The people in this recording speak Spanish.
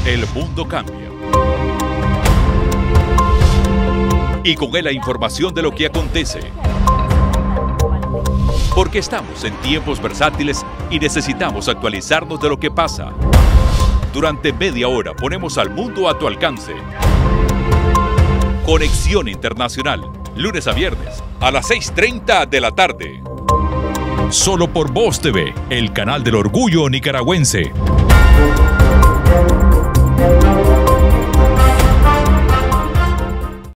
El mundo cambia. Y con él la información de lo que acontece. Porque estamos en tiempos versátiles y necesitamos actualizarnos de lo que pasa. Durante media hora ponemos al mundo a tu alcance. Conexión Internacional, lunes a viernes, a las 6:30 de la tarde. Solo por Voz TV, el canal del orgullo nicaragüense.